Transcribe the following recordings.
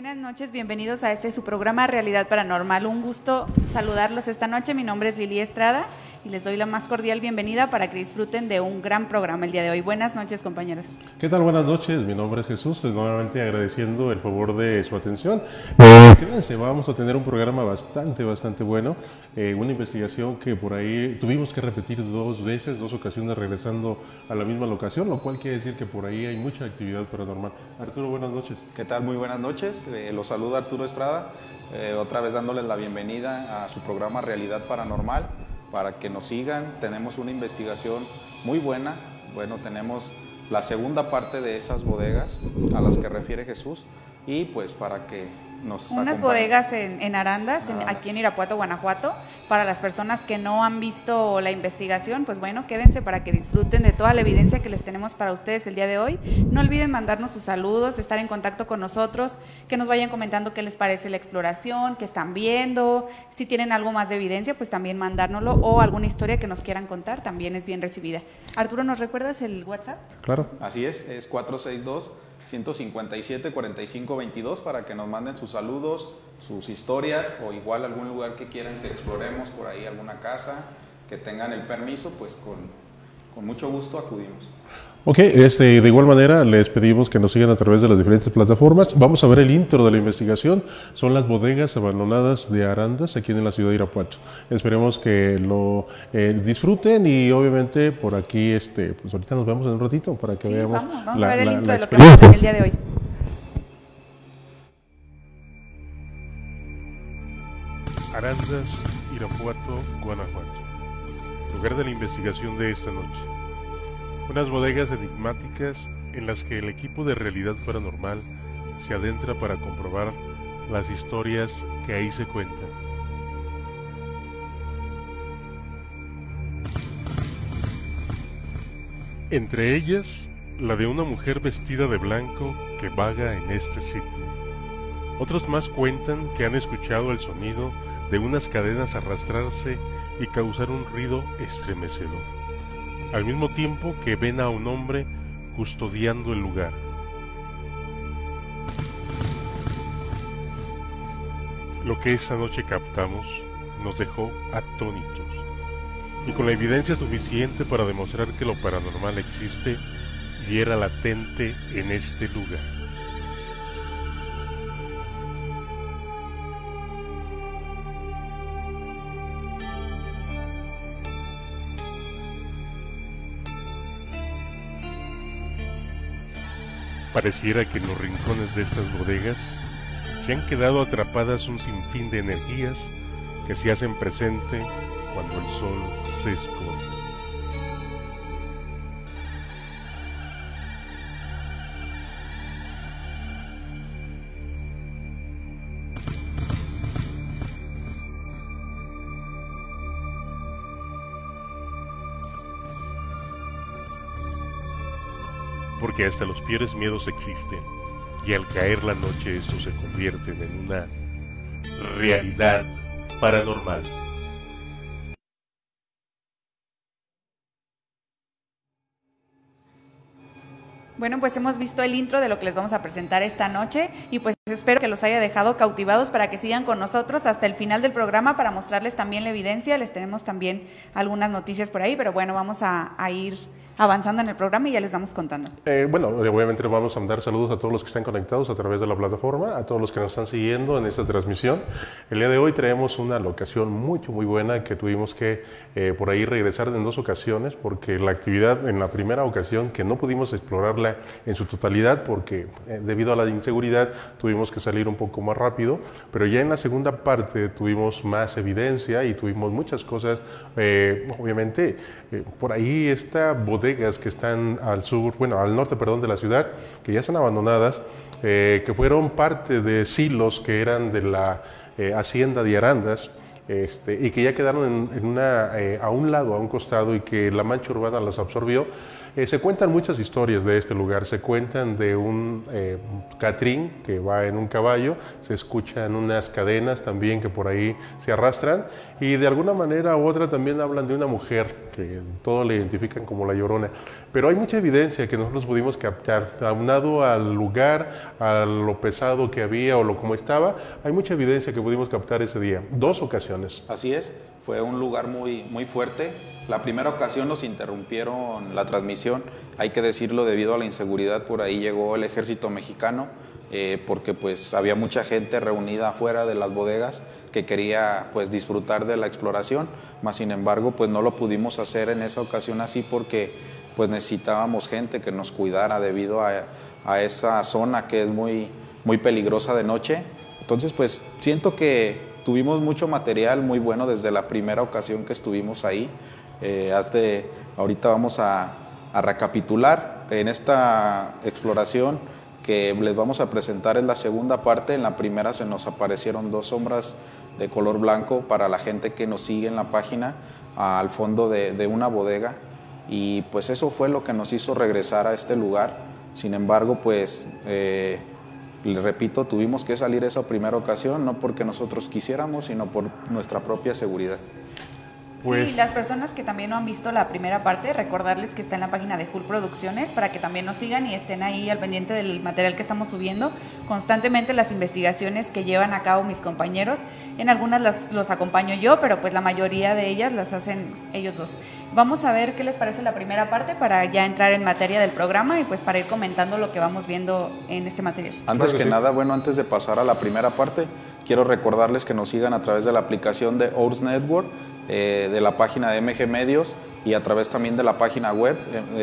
Buenas noches, bienvenidos a su programa Realidad Paranormal. Un gusto saludarlos esta noche. Mi nombre es Lili Estrada y les doy la más cordial bienvenida para que disfruten de un gran programa el día de hoy. Buenas noches, compañeros. ¿Qué tal? Buenas noches, mi nombre es Jesús, nuevamente agradeciendo el favor de su atención. Quédense, vamos a tener un programa bastante bueno, una investigación que por ahí tuvimos que repetir dos ocasiones regresando a la misma locación, lo cual quiere decir que por ahí hay mucha actividad paranormal. Arturo, buenas noches. ¿Qué tal? Muy buenas noches, los saluda Arturo Estrada, otra vez dándoles la bienvenida a su programa Realidad Paranormal, para que nos sigan. Tenemos una investigación muy buena. Bueno, tenemos la segunda parte de esas bodegas a las que refiere Jesús y pues para que nos unas bodegas en Arandas, aquí en Irapuato, Guanajuato. Para las personas que no han visto la investigación, pues bueno, quédense para que disfruten de toda la evidencia que les tenemos para ustedes el día de hoy. No olviden mandarnos sus saludos, estar en contacto con nosotros, que nos vayan comentando qué les parece la exploración, qué están viendo, si tienen algo más de evidencia, pues también mandárnoslo, o alguna historia que nos quieran contar, también es bien recibida. Arturo, ¿nos recuerdas el WhatsApp? Claro. Así es 462-157-4522 para que nos manden sus saludos, sus historias o igual algún lugar que quieran que exploremos por ahí, alguna casa, que tengan el permiso, pues con mucho gusto acudimos. Ok, de igual manera les pedimos que nos sigan a través de las diferentes plataformas. Vamos a ver el intro de la investigación. Son las bodegas abandonadas de Arandas aquí en la ciudad de Irapuato. Esperemos que lo disfruten y obviamente por aquí, pues ahorita nos vemos en un ratito para que veamos. Vamos a ver el intro de lo que vamos a ver el día de hoy. Arandas, Irapuato, Guanajuato. Lugar de la investigación de esta noche. Unas bodegas enigmáticas en las que el equipo de Realidad Paranormal se adentra para comprobar las historias que ahí se cuentan. Entre ellas, la de una mujer vestida de blanco que vaga en este sitio. Otros más cuentan que han escuchado el sonido de unas cadenas arrastrarse y causar un ruido estremecedor, al mismo tiempo que ven a un hombre custodiando el lugar. Lo que esa noche captamos nos dejó atónitos y con la evidencia suficiente para demostrar que lo paranormal existe y era latente en este lugar. Pareciera que en los rincones de estas bodegas se han quedado atrapadas un sinfín de energías que se hacen presente cuando el sol se esconde. Porque hasta los peores miedos existen, y al caer la noche estos se convierten en una realidad paranormal. Bueno, pues hemos visto el intro de lo que les vamos a presentar esta noche y pues espero que los haya dejado cautivados para que sigan con nosotros hasta el final del programa para mostrarles también la evidencia. Les tenemos también algunas noticias por ahí, pero bueno, vamos a ir avanzando en el programa y ya les vamos contando. Bueno, obviamente vamos a mandar saludos a todos los que están conectados a través de la plataforma, a todos los que nos están siguiendo en esta transmisión. El día de hoy traemos una locación muy buena que tuvimos que por ahí regresar en dos ocasiones porque la actividad en la primera ocasión que no pudimos explorarla en su totalidad porque debido a la inseguridad tuvimos que salir un poco más rápido, pero ya en la segunda parte tuvimos más evidencia y tuvimos muchas cosas, obviamente por ahí esta bodegas que están al norte de la ciudad, que ya están abandonadas, que fueron parte de silos que eran de la hacienda de Arandas, y que ya quedaron a un lado, a un costado, y que la mancha urbana las absorbió. Se cuentan muchas historias de este lugar, se cuentan de un catrín que va en un caballo, se escuchan unas cadenas también que por ahí se arrastran y de alguna manera u otra también hablan de una mujer que todos le identifican como la Llorona. Pero hay mucha evidencia que nosotros pudimos captar, aunado al lugar, a lo pesado que había o lo como estaba, hay mucha evidencia que pudimos captar ese día, 2 ocasiones. Así es, fue un lugar muy fuerte. La primera ocasión nos interrumpieron la transmisión, hay que decirlo, debido a la inseguridad. Por ahí llegó el ejército mexicano, porque pues había mucha gente reunida afuera de las bodegas que quería pues disfrutar de la exploración, mas sin embargo pues no lo pudimos hacer en esa ocasión así porque pues necesitábamos gente que nos cuidara debido a esa zona que es muy peligrosa de noche. Entonces pues siento que tuvimos mucho material muy bueno desde la primera ocasión que estuvimos ahí. Ahorita vamos a recapitular en esta exploración que les vamos a presentar. Es la segunda parte. En la primera se nos aparecieron 2 sombras de color blanco para la gente que nos sigue en la página al fondo de una bodega, y pues eso fue lo que nos hizo regresar a este lugar. Sin embargo pues les repito, tuvimos que salir esa primera ocasión no porque nosotros quisiéramos, sino por nuestra propia seguridad. Sí, las personas que también no han visto la primera parte, recordarles que está en la página de Hull Producciones para que también nos sigan y estén ahí al pendiente del material que estamos subiendo. Constantemente las investigaciones que llevan a cabo mis compañeros, en algunas los acompaño yo, pero pues la mayoría de ellas las hacen ellos dos. Vamos a ver qué les parece la primera parte para ya entrar en materia del programa y pues para ir comentando lo que vamos viendo en este material. Antes que nada, bueno, antes de pasar a la primera parte, quiero recordarles que nos sigan a través de la aplicación de Ours Network, de la página de MG Medios y a través también de la página web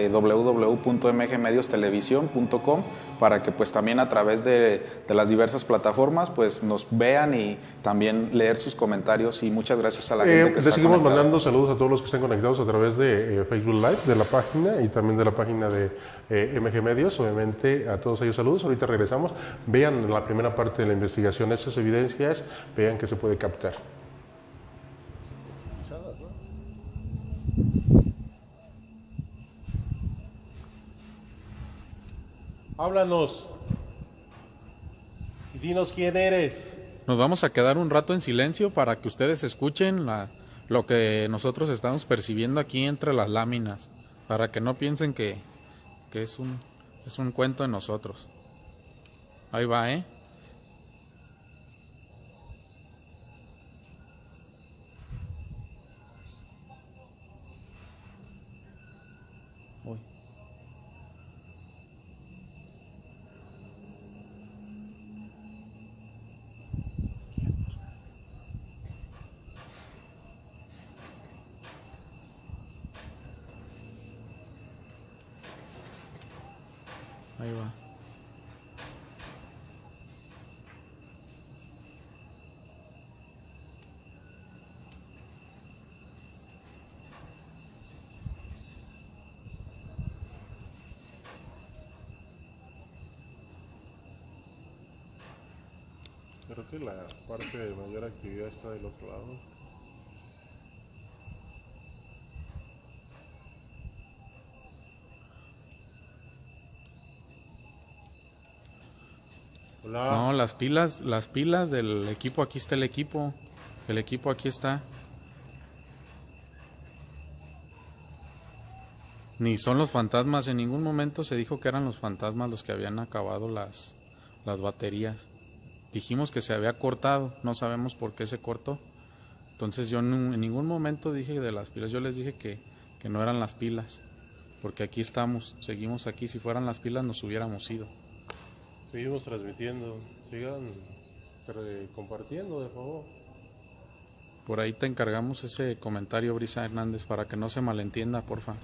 www.mgmediostelevisión.com, para que pues también a través de las diversas plataformas pues nos vean y también leer sus comentarios. Y muchas gracias a la gente que está seguimos conectada. mandando saludos a todos los que están conectados a través de Facebook Live, de la página y también de la página de MG Medios. Obviamente a todos ellos saludos. Ahorita regresamos. Vean la primera parte de la investigación, esas evidencias, vean que se puede captar. Háblanos y dinos quién eres. Nos vamos a quedar un rato en silencio para que ustedes escuchen lo que nosotros estamos percibiendo aquí entre las láminas, para que no piensen que es un cuento de nosotros. Ahí va, ¿eh? Uy. Ahí va. Creo que la parte de mayor actividad está del otro lado. Hola. No, las pilas del equipo, aquí está el equipo aquí está. Ni son los fantasmas, en ningún momento se dijo que eran los fantasmas los que habían acabado las baterías. Dijimos que se había cortado, no sabemos por qué se cortó. Entonces yo en ningún momento dije de las pilas, yo les dije que no eran las pilas, porque aquí estamos, seguimos aquí. Si fueran las pilas nos hubiéramos ido. Seguimos transmitiendo, sigan compartiendo, de favor. Por ahí te encargamos ese comentario, Brisa Hernández, para que no se malentienda, porfa.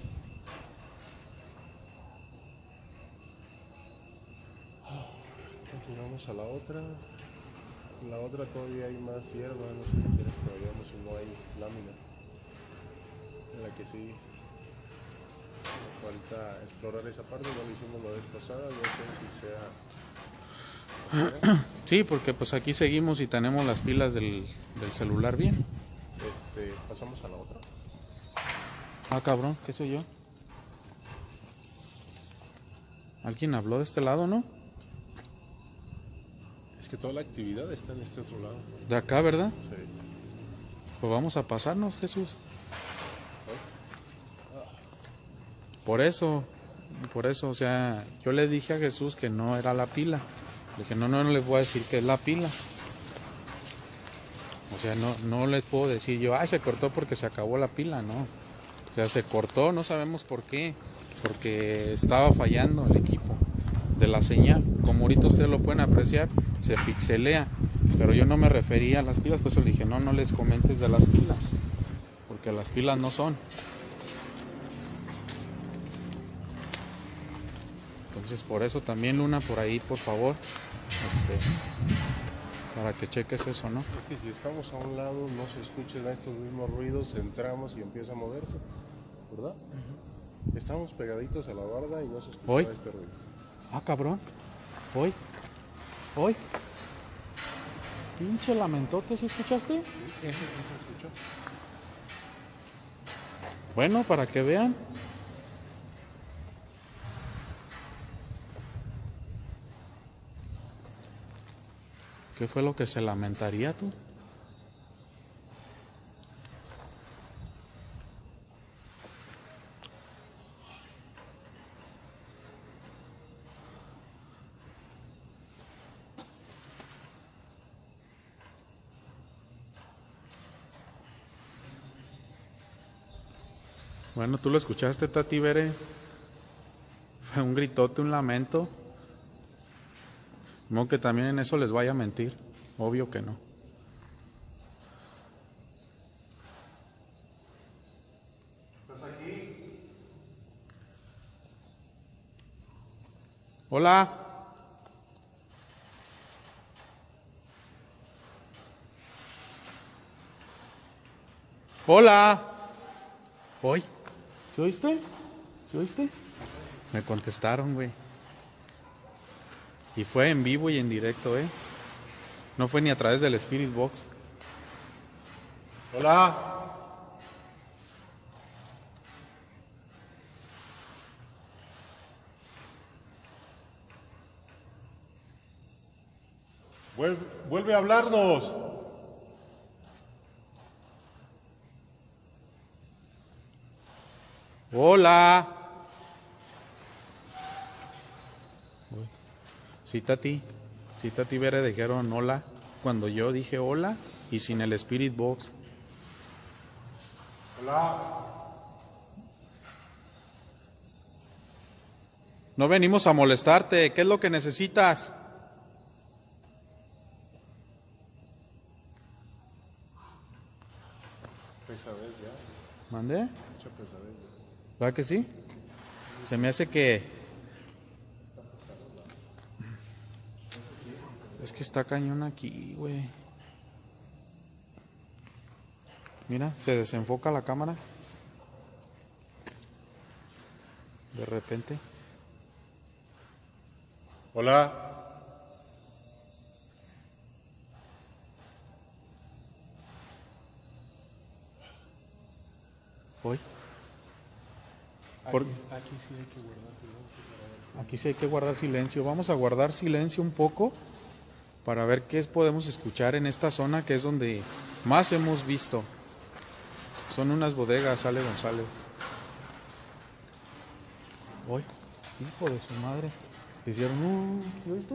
Continuamos a la otra. En la otra todavía hay más hierba, no sé si quieres que vayamos, si no hay lámina. En la que sí nos falta explorar esa parte, no lo hicimos la vez pasada, no sé si sea... Sí, porque pues aquí seguimos y tenemos las pilas del celular bien. Pasamos a la otra. Ah, cabrón, ¿qué soy yo? ¿Alguien habló de este lado, no? Es que toda la actividad está en este otro lado. De acá, ¿verdad? Sí. Pues vamos a pasarnos, Jesús. Por eso, o sea, yo le dije a Jesús que no era la pila. Le dije, no les voy a decir que es la pila. O sea, no les puedo decir yo, se cortó porque se acabó la pila, no. O sea, se cortó, no sabemos por qué. Porque estaba fallando el equipo de la señal. Como ahorita ustedes lo pueden apreciar, se pixelea. Pero yo no me refería a las pilas, por eso le dije, no les comentes de las pilas. Porque las pilas no son. Entonces por eso también, Luna, por ahí, por favor, para que cheques eso, ¿no? Es que si estamos a un lado, no se escuchen estos mismos ruidos, entramos y empieza a moverse, ¿verdad? Estamos pegaditos a la barda y no se escucha este ruido. Cabrón. Hoy. Pinche lamentote, ¿sí escuchaste? Sí, se escuchó. Bueno, para que vean. ¿Qué fue lo que se lamentaría tú? Bueno, tú lo escuchaste, Tati Bere. Fue un gritote, un lamento. No que también en eso les vaya a mentir. Obvio que no. ¿Estás aquí? Hola. Hola. ¿Hoy? ¿Sí oíste? ¿Sí oíste? Me contestaron, güey. Y fue en vivo y en directo, No fue ni a través del Spirit Box. Hola. Vuelve a hablarnos. Hola. Sí, Tati Bere dijeron hola cuando yo dije hola y sin el Spirit Box. Hola. No venimos a molestarte, ¿qué es lo que necesitas? Pesadez ya. ¿Mandé? Mucha pesadez ya. ¿Va que sí? Se me hace que... Es que está cañón aquí, güey. Mira, se desenfoca la cámara. De repente. Hola. Hoy. Aquí sí hay que guardar silencio. Aquí sí hay que guardar silencio. Vamos a guardar silencio un poco para ver qué podemos escuchar en esta zona que es donde más hemos visto. Son unas bodegas, Ale González. Hoy, hijo de su madre. Hicieron ¿lo viste?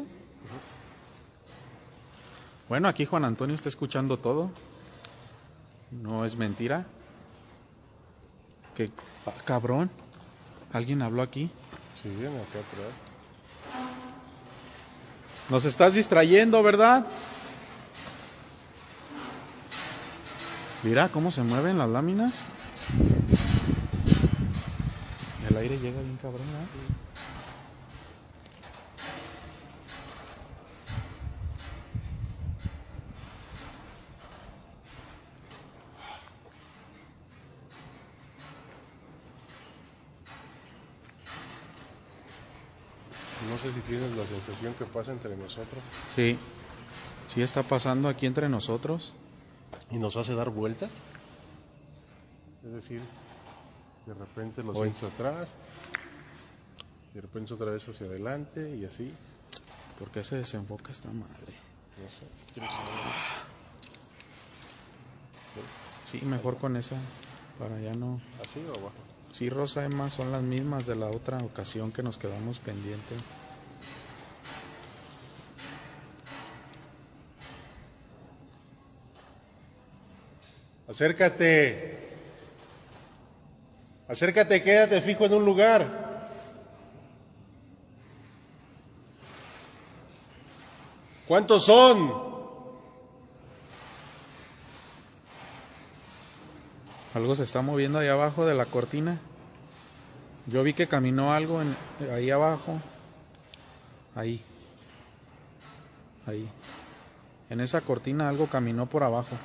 Bueno, aquí Juan Antonio está escuchando todo. No es mentira. Que cabrón. ¿Alguien habló aquí? Sí, viene acá atrás. Nos estás distrayendo, ¿verdad? Mira cómo se mueven las láminas. El aire llega bien cabrón, ¿verdad? No sé si tienes la sensación que pasa entre nosotros. Sí, sí está pasando aquí entre nosotros. Y nos hace dar vueltas. Es decir, de repente lo Hoy. sientes atrás De repente otra vez hacia adelante y así. ¿Por qué se desenfoca esta madre? No sé. ¿Quieres Sí, mejor con esa, para ya no... así o abajo? Sí, Rosa, Emma, son las mismas de la otra ocasión que nos quedamos pendientes. Acércate. Acércate, quédate fijo en un lugar. ¿Cuántos son? Algo se está moviendo ahí abajo de la cortina. Yo vi que caminó algo ahí abajo. Ahí. Ahí. En esa cortina algo caminó por abajo.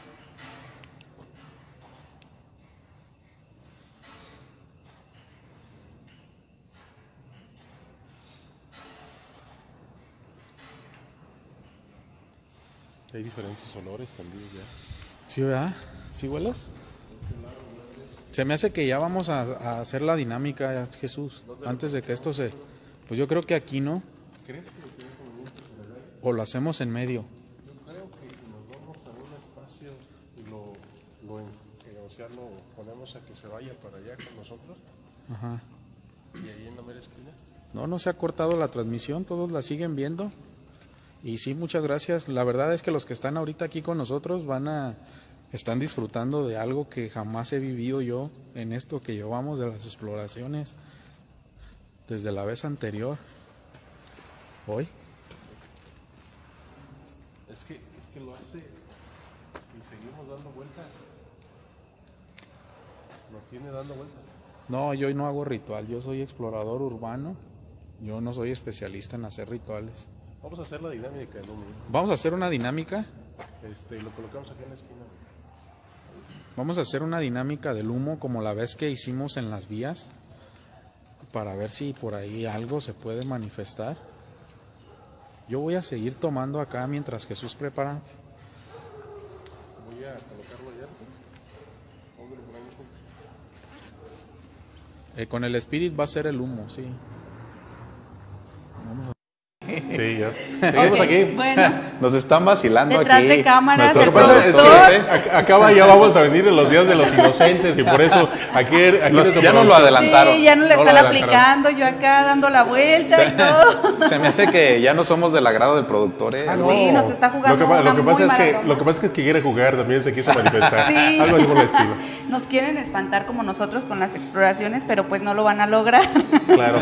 Hay diferentes olores también ya. ¿Sí, verdad? ¿Sí hueles? Se me hace que ya vamos a hacer la dinámica, Jesús. Antes de que esto se... Pues yo creo que aquí, ¿no? ¿Crees que lo tiene conveniente por el aire? O lo hacemos en medio. Yo creo que nos vamos a un espacio y o sea, lo ponemos a que se vaya para allá con nosotros. Ajá. Y ahí en la mera esquina. No se ha cortado la transmisión, todos la siguen viendo. Y sí, muchas gracias. La verdad es que los que están ahorita aquí con nosotros están disfrutando de algo que jamás he vivido yo en esto que llevamos de las exploraciones desde la vez anterior. Hoy. Es que lo hace y seguimos dando vueltas. Nos tiene dando vueltas. No, yo no hago ritual, yo soy explorador urbano. Yo no soy especialista en hacer rituales. Vamos a hacer la dinámica en un minuto. Vamos a hacer una dinámica. Lo colocamos aquí en la esquina. Vamos a hacer una dinámica del humo como la vez que hicimos en las vías, para ver si por ahí algo se puede manifestar. Yo voy a seguir tomando acá mientras Jesús prepara. Voy a colocarlo allá. Póngalo por ahí. Con el Spirit va a ser el humo, sí. Vamos a... Sí, ya. Seguimos aquí. Bueno, Nos están vacilando detrás aquí. de cámaras, nuestros el productores, productor. Acaba ya vamos a venir en los días de los inocentes y por eso aquí ya nos lo adelantamos. adelantaron. Sí, ya no le No lo están adelantaron. aplicando, yo acá dando la vuelta y todo. Se me hace que ya no somos del agrado del productor, ¿eh? Sí, nos está jugando Lo una que muy pasa mala es broma. lo que pasa es que quiere jugar, también se quiso manifestar. Sí. Algo así por el estilo. Nos quieren espantar como nosotros con las exploraciones, pero pues no lo van a lograr. Claro.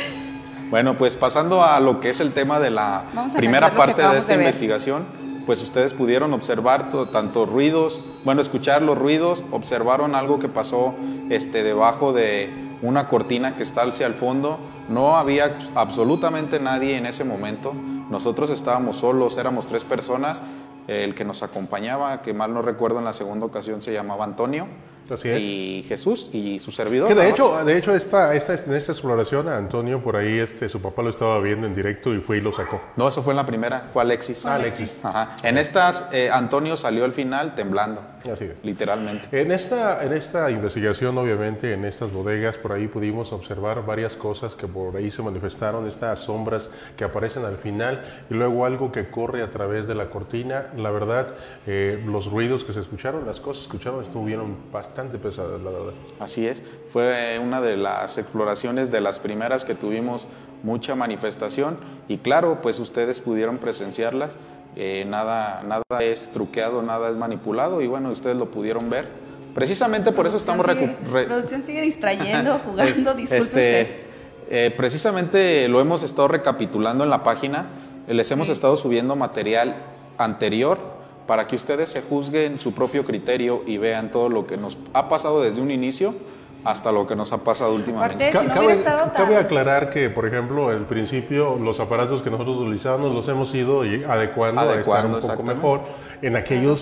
Bueno, pues pasando a lo que es el tema de la Vamos a primera analizar lo que parte de acabamos esta de ver. investigación, pues ustedes pudieron observar tanto ruidos, escuchar los ruidos, observaron algo que pasó debajo de una cortina que está hacia el fondo. No había absolutamente nadie en ese momento. Nosotros estábamos solos, éramos 3 personas. El que nos acompañaba, que mal no recuerdo en la segunda ocasión, se llamaba Antonio. Así es. Y Jesús y su servidor. Que nada de más. hecho en esta exploración a Antonio por ahí su papá lo estaba viendo en directo y fue y lo sacó. No, eso fue en la primera, fue Alexis. Alexis. Ajá. En estas, Antonio salió al final temblando, Así es. literalmente. En esta investigación, obviamente, en estas bodegas, por ahí pudimos observar varias cosas que por ahí se manifestaron, estas sombras que aparecen al final y luego algo que corre a través de la cortina. La verdad, los ruidos que se escucharon, las cosas que escucharon estuvieron bastante pesadas, la verdad. Así es, fue una de las exploraciones de las primeras que tuvimos mucha manifestación y claro, pues ustedes pudieron presenciarlas. Nada es truqueado, nada es manipulado y bueno, ustedes lo pudieron ver. Precisamente por eso estamos... Producción sigue distrayendo, jugando, disculpe usted. Precisamente lo hemos estado recapitulando en la página, les hemos estado subiendo material anterior para que ustedes se juzguen su propio criterio y vean todo lo que nos ha pasado desde un inicio hasta lo que nos ha pasado últimamente. Aparte, si no hubiera estado tan... Cabe aclarar que, por ejemplo, al principio los aparatos que nosotros utilizábamos los hemos ido adecuando a estar un poco mejor en aquellos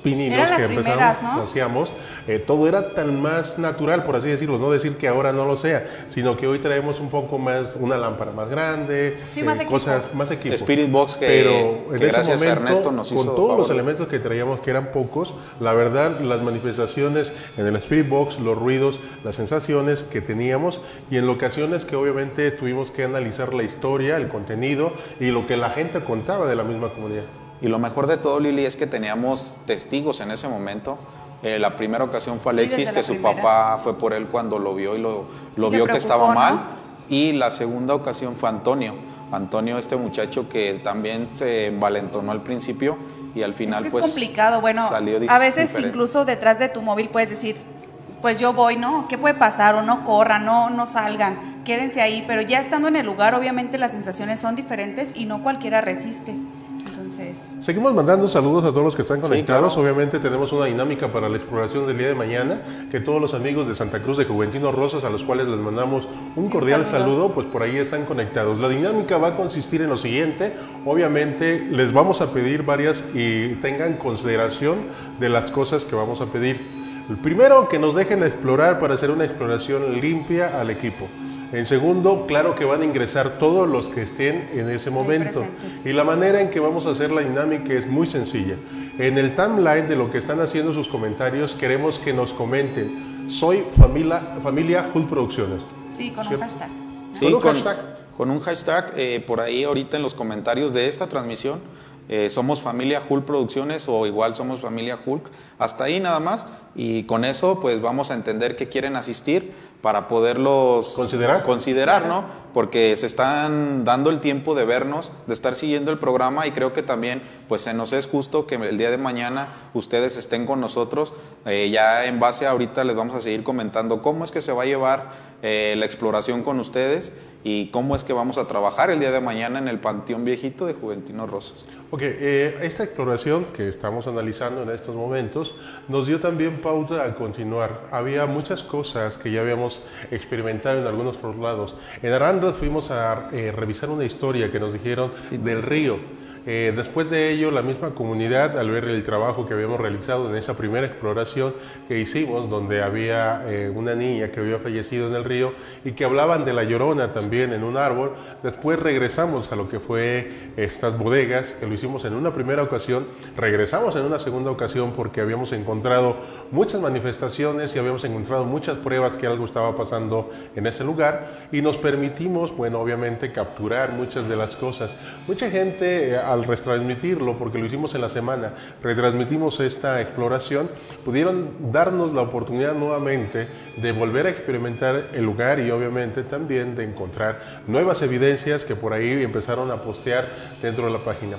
pininos Eran las que primeras, empezamos, ¿no? hacíamos, todo era tan más natural, por así decirlo, no decir que ahora no lo sea, sino que hoy traemos un poco más, una lámpara más grande, Sí, más equipo. cosas, más equipo. Spirit Box Pero en que ese gracias a momento, Ernesto nos hizo con todos los favor. elementos que traíamos, que eran pocos, la verdad, las manifestaciones en el Spirit Box, los ruidos, las sensaciones que teníamos, y en ocasiones que obviamente tuvimos que analizar la historia, el contenido y lo que la gente contaba de la misma comunidad. Y lo mejor de todo, Lili, es que teníamos testigos en ese momento. La primera ocasión fue Sí, Alexis, desde que la su primera. papá fue por él cuando lo vio y lo Sí, le vio que estaba preocupó, mal. ¿no? Y la segunda ocasión fue Antonio. Antonio, este muchacho que también se envalentonó al principio y al final Es que pues es complicado, bueno, salió a veces diferente. incluso detrás de tu móvil puedes decir, pues yo voy, ¿no? ¿Qué puede pasar? O no corran, no salgan, quédense ahí, pero ya estando en el lugar, obviamente las sensaciones son diferentes y no cualquiera resiste. Entonces, Seguimos mandando saludos a todos los que están conectados. claro. Obviamente tenemos una dinámica para la exploración del día de mañana, que todos los amigos de Santa Cruz de Juventino Rosas, a los cuales les mandamos un Sí, cordial un saludo. saludo, pues por ahí están conectados. La dinámica va a consistir en lo siguiente: obviamente les vamos a pedir varias y tengan consideración de las cosas que vamos a pedir. El primero, que nos dejen explorar para hacer una exploración limpia al equipo. En segundo, claro que van a ingresar todos los que estén en ese momento. presentes. Y la manera en que vamos a hacer la dinámica es muy sencilla. En el timeline de lo que están haciendo sus comentarios, queremos que nos comenten: soy familia Hull Producciones. sí, con un ¿Cierto? hashtag. Sí, Con un hashtag. con un hashtag, por ahí ahorita en los comentarios de esta transmisión, somos familia Hulk Producciones o igual somos familia Hulk, hasta ahí nada más, y con eso pues vamos a entender que quieren asistir para poderlos considerar, ¿no? Porque se están dando el tiempo de vernos, de estar siguiendo el programa, y creo que también pues se nos es justo que el día de mañana ustedes estén con nosotros. Ya en base a ahorita les vamos a seguir comentando cómo es que se va a llevar la exploración con ustedes y cómo es que vamos a trabajar el día de mañana en el Panteón Viejito de Juventino Rosas. Ok, esta exploración que estamos analizando en estos momentos nos dio también pauta a continuar. Había muchas cosas que ya habíamos experimentado en algunos lados. En Arandas fuimos a revisar una historia que nos dijeron del río. Después de ello, la misma comunidad, al ver el trabajo que habíamos realizado en esa primera exploración que hicimos, donde había una niña que había fallecido en el río y que hablaban de la Llorona también en un árbol, después regresamos a lo que fue estas bodegas, que lo hicimos en una primera ocasión, regresamos en una segunda ocasión porque habíamos encontrado muchas manifestaciones y habíamos encontrado muchas pruebas que algo estaba pasando en ese lugar, y nos permitimos, bueno, obviamente capturar muchas de las cosas. Mucha gente, al retransmitirlo, porque lo hicimos en la semana, retransmitimos esta exploración, pudieron darnos la oportunidad nuevamente de volver a experimentar el lugar y obviamente también de encontrar nuevas evidencias que por ahí empezaron a postear dentro de la página.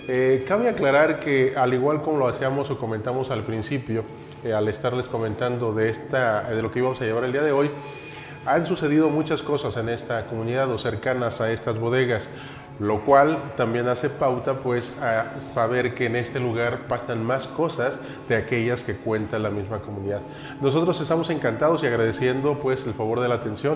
Cabe aclarar que, al igual como lo hacíamos o comentamos al principio, al estarles comentando de lo que íbamos a llevar el día de hoy, han sucedido muchas cosas en esta comunidad o cercanas a estas bodegas, lo cual también hace pauta pues a saber que en este lugar pasan más cosas de aquellas que cuenta la misma comunidad. Nosotros estamos encantados y agradeciendo pues el favor de la atención.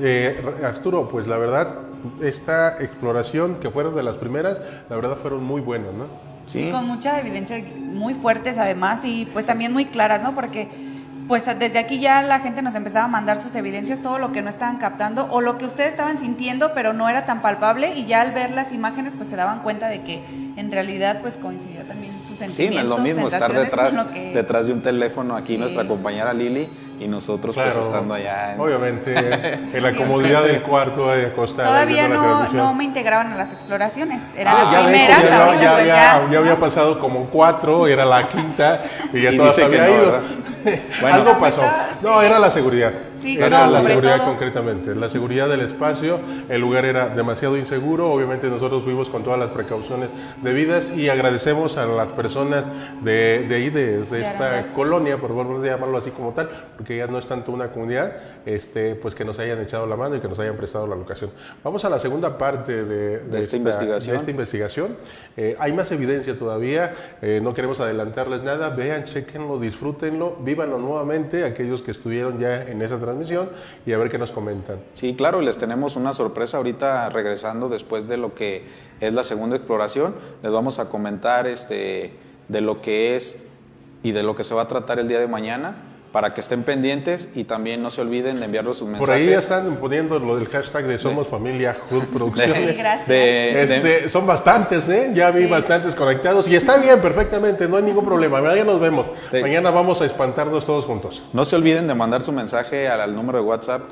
Arturo, pues la verdad, esta exploración, que fueron de las primeras, la verdad fueron muy buenas, ¿no? Sí, con mucha evidencia, muy fuertes además, y pues también muy claras, ¿no? Porque pues desde aquí ya la gente nos empezaba a mandar sus evidencias, todo lo que no estaban captando o lo que ustedes estaban sintiendo pero no era tan palpable, y ya al ver las imágenes pues se daban cuenta de que en realidad pues coincidía también sus sentimientos. Sí, no es lo mismo estar sensaciones detrás de un teléfono aquí, Sí. nuestra compañera Lili, y nosotros Claro, pues estando allá obviamente en la comodidad del cuarto, acostada. Todavía viendo la no, transmisión. no me integraban a las exploraciones, eran Ya las de primeras, hecho, ahorita pues ya había pasado como 4, era la quinta y ya Y todas dice que había no, ido. ¿verdad? Algo pasó. Sí. No, era la seguridad. Sí, Era no, la sobre seguridad todo. concretamente. La seguridad del espacio, el lugar era demasiado inseguro. Obviamente nosotros fuimos con todas las precauciones debidas y agradecemos a las personas de ahí, de esta Arandas. colonia, por favor de llamarlo así como tal, porque ya no es tanto una comunidad, pues que nos hayan echado la mano y que nos hayan prestado la locación. Vamos a la segunda parte de esta investigación. de esta investigación. Hay más evidencia todavía, no queremos adelantarles nada. Vean, chequenlo, disfrútenlo, vívanlo nuevamente aquellos que estuvieron ya en esa transmisión y a ver qué nos comentan. Sí, claro, les tenemos una sorpresa ahorita regresando después de lo que es la segunda exploración. Les vamos a comentar de lo que es y de lo que se va a tratar el día de mañana, para que estén pendientes y también no se olviden de enviarnos sus mensajes. Por ahí ya están poniendo lo del hashtag de Somos Familia Hood Producciones. Gracias. Son bastantes, ¿eh? Ya vi bastantes conectados y está bien, perfectamente, no hay ningún problema. Mañana nos vemos. Sí. Mañana vamos a espantarnos todos juntos. No se olviden de mandar su mensaje al número de WhatsApp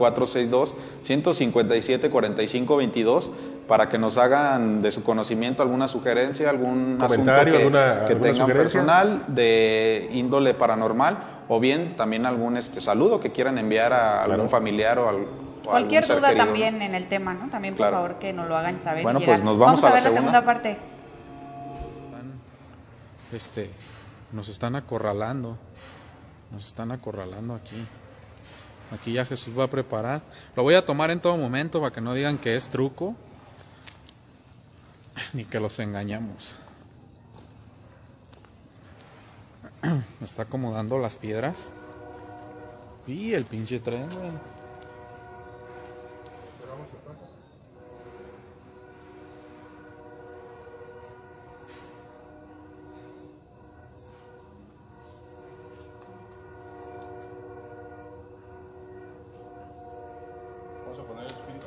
462-157-4522 para que nos hagan de su conocimiento alguna sugerencia, algún Comentario, asunto que alguna tengan sugerencia. personal de índole paranormal, o bien también algún saludo que quieran enviar a algún familiar o algún Cualquier ser duda querido. también en el tema, ¿no? También, por Claro. favor, que nos lo hagan saber. Bueno, y pues llegar. nos vamos a la ver la segunda. segunda parte. Nos están acorralando. Nos están acorralando aquí. Aquí ya Jesús va a preparar. Lo voy a tomar en todo momento para que no digan que es truco. Ni que los engañamos. Me está acomodando las piedras. Y el pinche tren, güey. ¿Vamos a poner el espíritu?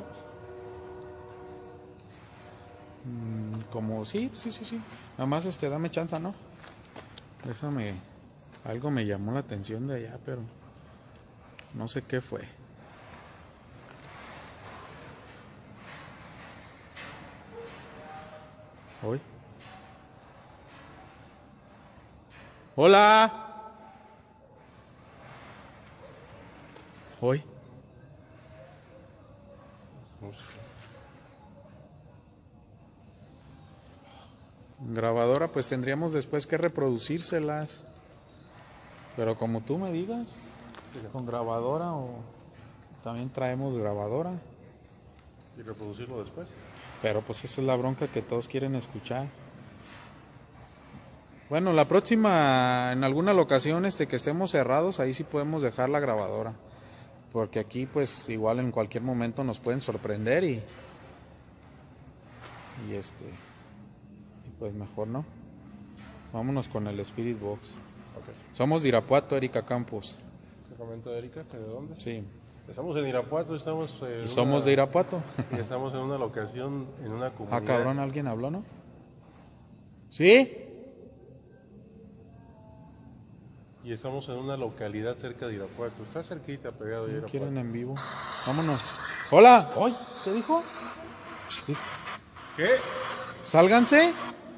Como, sí. Nada más dame chance, ¿no? Déjame. Algo me llamó la atención de allá, pero no sé qué fue. Hoy. Hola. Hoy. Grabadora, pues tendríamos después que reproducírselas. Pero como tú me digas, con grabadora o también traemos grabadora. Y reproducirlo después. Pero pues esa es la bronca que todos quieren escuchar. Bueno, la próxima, en alguna ocasión que estemos cerrados, ahí sí podemos dejar la grabadora. Porque aquí pues igual en cualquier momento nos pueden sorprender y pues mejor no. Vámonos con el Spirit Box. Okay. Somos de Irapuato, Erika Campos. ¿Qué comentó Erika? ¿De dónde? Sí. Estamos en Irapuato, estamos Y somos de Irapuato. y estamos en una locación, en una comunidad. Ah, cabrón, ¿alguien habló, no? ¿Sí? Y estamos en una localidad cerca de Irapuato. Está cerquita, pegado a Irapuato. ¿Quieren en vivo? Vámonos. Hola. ¿Hoy? ¿Qué dijo? Sí. ¿Qué? Sálganse.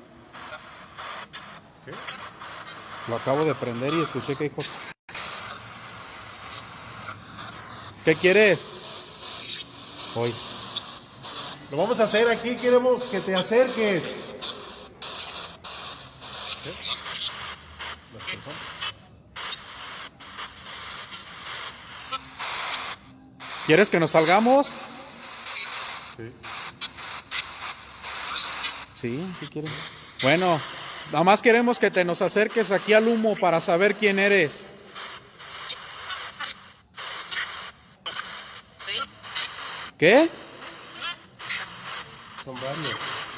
¿Qué? Lo acabo de prender y escuché que dijo. ¿Qué quieres? Hoy. Lo vamos a hacer aquí, queremos que te acerques. ¿Qué? ¿Las personas? ¿Quieres que nos salgamos? Sí. Sí, ¿qué quieren? Bueno, nada más queremos que te nos acerques aquí al humo para saber quién eres. ¿Qué? Son varios.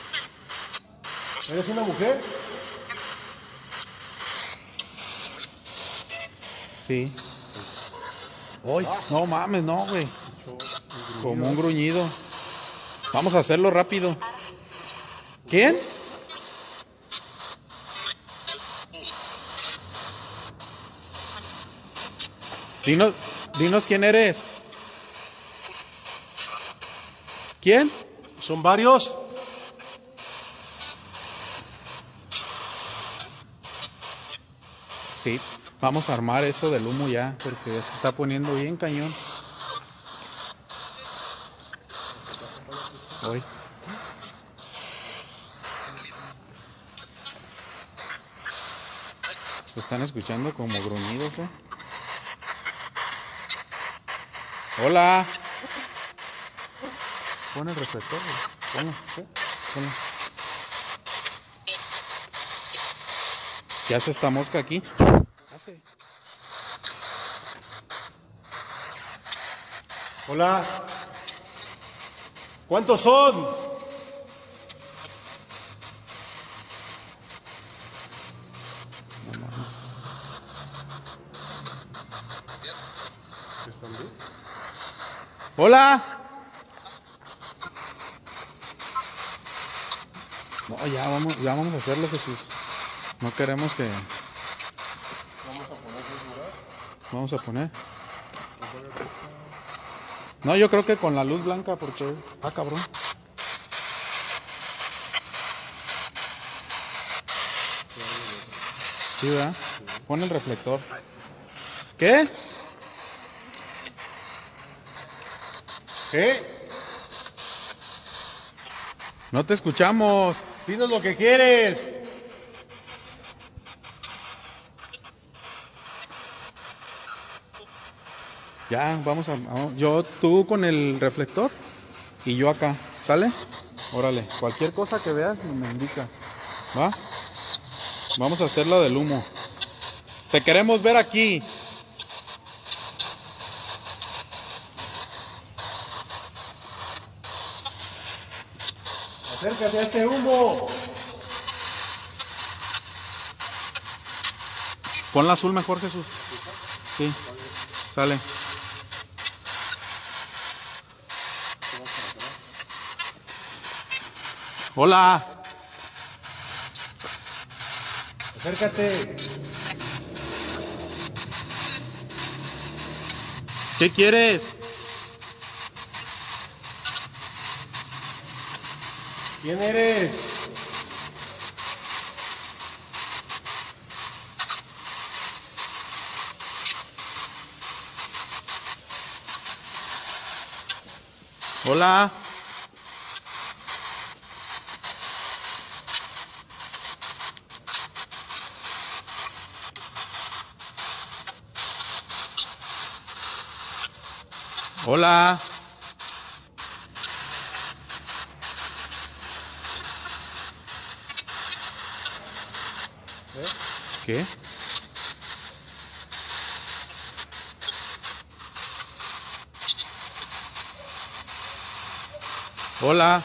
¿Eres una mujer? Sí. Hoy. No mames, no, güey. Como un gruñido. Vamos a hacerlo rápido. ¿Quién? Dinos quién eres. ¿Quién? Son varios. Sí, vamos a armar eso del humo ya, porque ya se está poniendo bien cañón. Hoy. Se están escuchando como gruñidos, ¿eh? Hola. Pon el reflector, güey. Ponlo, ¿sí? Ponlo. ¿Qué hace esta mosca aquí? Hola. ¿Cuántos son? Hola. No, ya vamos a hacerlo, Jesús. No queremos que... Vamos a poner. No, yo creo que con la luz blanca, porque... Ah, cabrón. Sí, ¿verdad? Pon el reflector. ¿Qué? ¿Qué? No te escuchamos. Dinos lo que quieres. Ya, tú con el reflector y yo acá, ¿sale? Órale, cualquier cosa que veas me indicas, ¿va? Vamos a hacer la del humo. Te queremos ver aquí. Acércate a este humo. Pon la azul mejor, Jesús. Sí, sale. Hola. Acércate. ¿Qué quieres? ¿Quién eres? Hola. Hola. ¿Qué? Hola.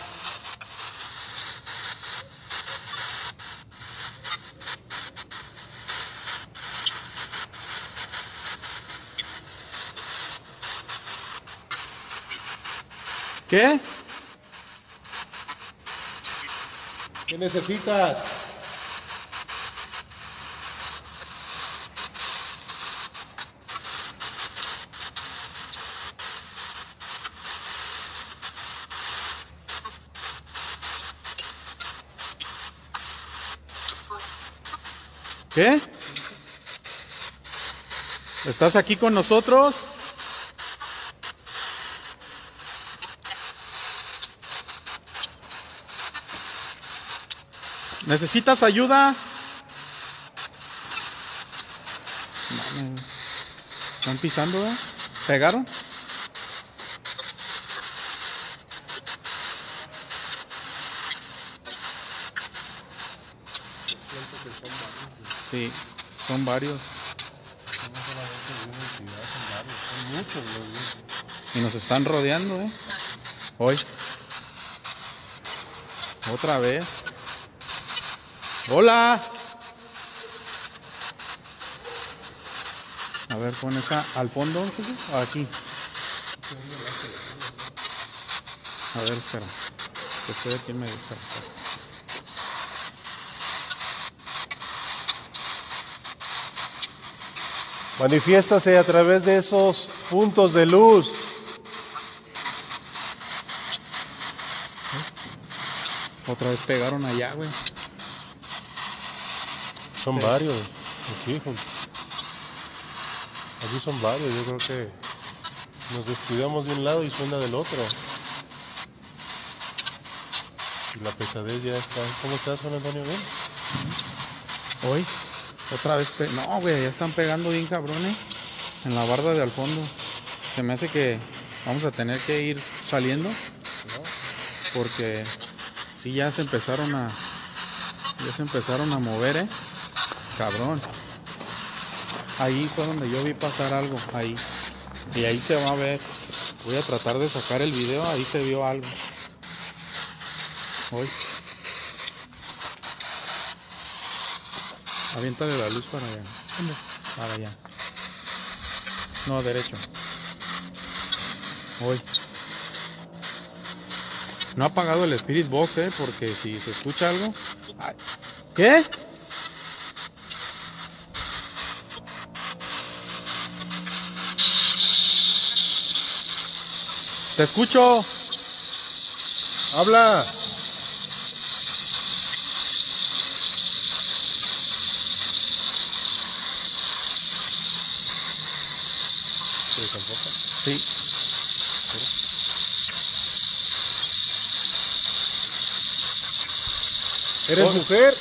¿Qué? ¿Qué necesitas? ¿Qué? ¿Estás aquí con nosotros? ¿Necesitas ayuda? Mames. ¿Están pisando, eh? ¿Pegaron? Sí, son varios. Y nos están rodeando, ¿eh? Hoy. Otra vez. ¡Hola! A ver, pon esa al fondo, Jesús. Aquí. A ver, espera. Estoy aquí en medio. Espera. Manifiéstase a través de esos puntos de luz. Otra vez pegaron allá, güey. Son varios. Aquí son varios. Yo creo que nos descuidamos de un lado y suena del otro. Y la pesadez ya está. ¿Cómo estás, Juan Antonio? ¿Bien? Hoy. Otra vez. No, güey, ya están pegando bien cabrones. En la barda de al fondo. Se me hace que vamos a tener que ir saliendo. Porque sí, ya se empezaron a mover, cabrón. Ahí fue donde yo vi pasar algo, ahí. Y ahí se va a ver. Voy a tratar de sacar el video, ahí se vio algo. Hoy. Aviéntale la luz para allá. ¿Dónde? Para allá. No, derecho. Hoy. No ha apagado el Spirit Box, porque si se escucha algo... Ay. ¿Qué? Te escucho. Habla. Sí. ¿Eres mujer?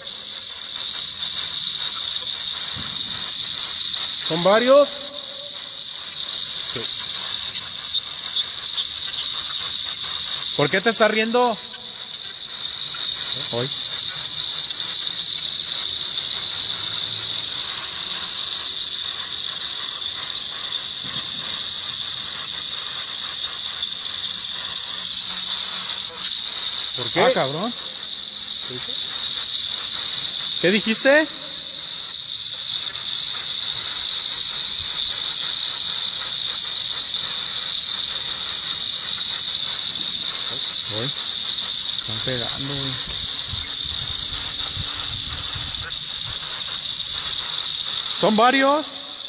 ¿Son varios? Sí. ¿Por qué te estás riendo? Hoy. ¿Por qué? Ah, cabrón. ¿Qué dijiste? Voy. Están pegando, güey. ¿Son varios?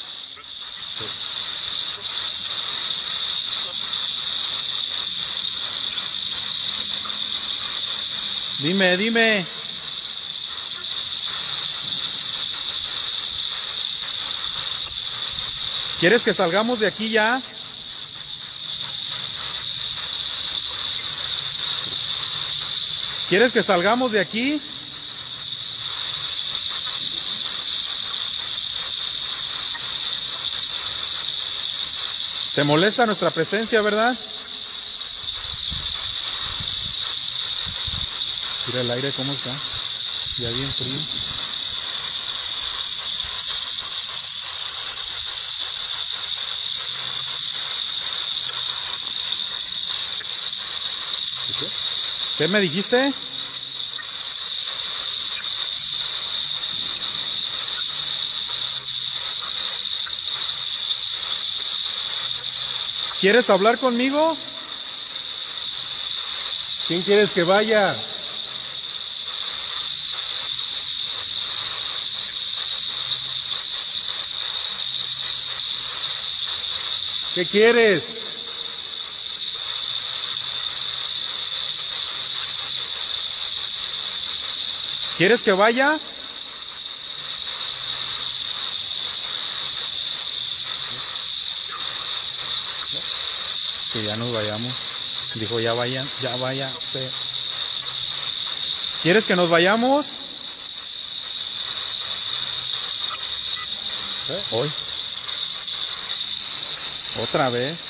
Dime. ¿Quieres que salgamos de aquí ya? ¿Quieres que salgamos de aquí? ¿Te molesta nuestra presencia, verdad? Mira el aire cómo está. Ya bien frío. ¿Qué me dijiste? ¿Quieres hablar conmigo? ¿Quién quieres que vaya? ¿Qué quieres? ¿Quieres que vaya? Que ya nos vayamos. Dijo, ya vayan, ya vaya. ¿Quieres que nos vayamos? Hoy. ¿Otra vez?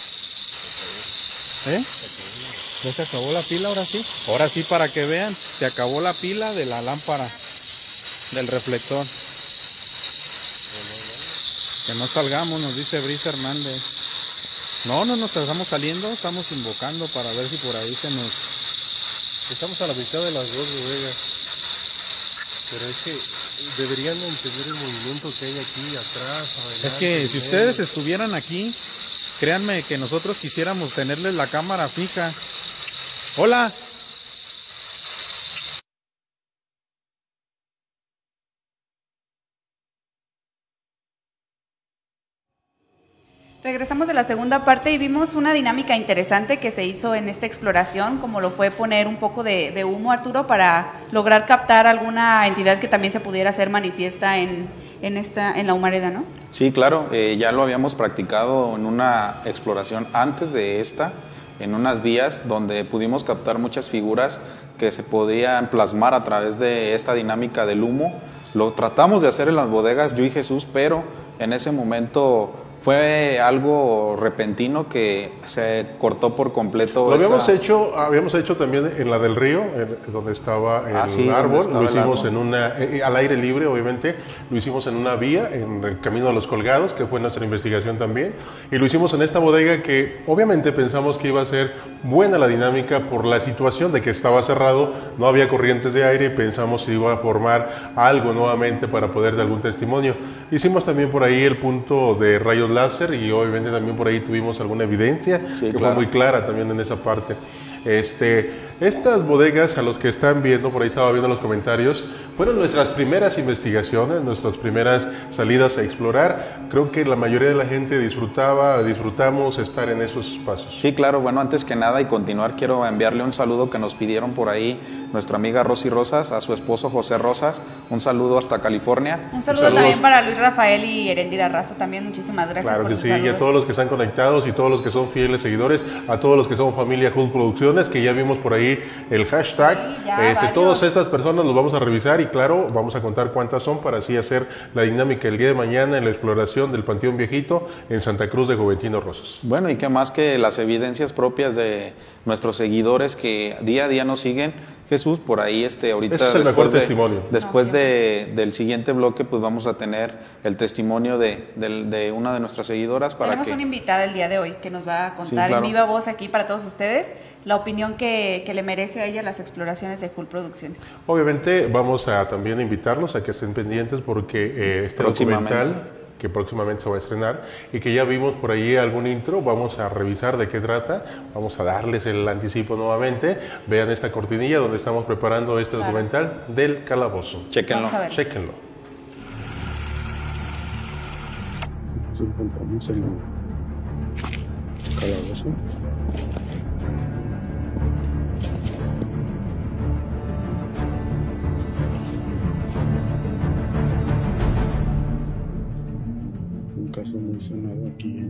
¿Ya se acabó la pila ahora sí? Ahora sí, para que vean, se acabó la pila de la lámpara, del reflector. Que no salgamos, nos dice Brisa Hernández. No nos estamos saliendo, estamos invocando para ver si por ahí se nos... Estamos a la mitad de las dos bodegas. Pero es que deberían entender el movimiento que hay aquí atrás. Es que si ustedes estuvieran aquí, créanme que nosotros quisiéramos tenerles la cámara fija. Hola. Regresamos de la segunda parte y vimos una dinámica interesante que se hizo en esta exploración, como lo fue poner un poco de humo, Arturo, para lograr captar alguna entidad que también se pudiera hacer manifiesta en la humareda, ¿no? Sí, claro, ya lo habíamos practicado en una exploración antes de esta, en unas vías donde pudimos captar muchas figuras que se podían plasmar a través de esta dinámica del humo. Lo tratamos de hacer en las bodegas Yo y Jesús, pero en ese momento fue algo repentino que se cortó por completo. Lo habíamos hecho también en la del río, donde estaba el árbol. Lo hicimos al aire libre, obviamente. Lo hicimos en una vía, en el Camino de los Colgados, que fue nuestra investigación también. Y lo hicimos en esta bodega que obviamente pensamos que iba a ser buena la dinámica por la situación de que estaba cerrado, no había corrientes de aire y pensamos que iba a formar algo nuevamente para poder dar algún testimonio. Hicimos también por ahí el punto de rayos rayos láser y obviamente también por ahí tuvimos alguna evidencia que fue muy clara también en esa parte. Estas bodegas, a los que están viendo, por ahí estaba viendo los comentarios, fueron nuestras primeras investigaciones, nuestras primeras salidas a explorar. Creo que la mayoría de la gente disfrutamos estar en esos espacios. Sí, claro. Bueno, antes que nada y continuar, quiero enviarle un saludo que nos pidieron por ahí nuestra amiga Rosy Rosas, a su esposo José Rosas. Un saludo hasta California. Un saludo también para Luis Rafael y Erendira Razo también. Muchísimas gracias. Claro por que sus sí, saludos. y a todos los que están conectados y todos los que son fieles seguidores, a todos los que son familia Hulk Producciones, que ya vimos por ahí el hashtag. Sí, todas estas personas los vamos a revisar y claro, vamos a contar cuántas son para así hacer la dinámica el día de mañana en la exploración del Panteón Viejito en Santa Cruz de Juventino Rosas. Bueno, y qué más que las evidencias propias de nuestros seguidores que día a día nos siguen. Jesús, por ahí ahorita ese es el mejor testimonio. Después del siguiente bloque, pues vamos a tener el testimonio de una de nuestras seguidoras. Tenemos una invitada el día de hoy que nos va a contar en viva voz aquí para todos ustedes la opinión que le merece a ella las exploraciones de Hulk Producciones. Obviamente vamos a también invitarlos a que estén pendientes porque este documental que próximamente se va a estrenar y que ya vimos por ahí algún intro, vamos a revisar de qué trata, vamos a darles el anticipo nuevamente, vean esta cortinilla donde estamos preparando este documental del calabozo. Chéquenlo. Chéquenlo. Encontramos el calabozo. Caso muy sonado aquí.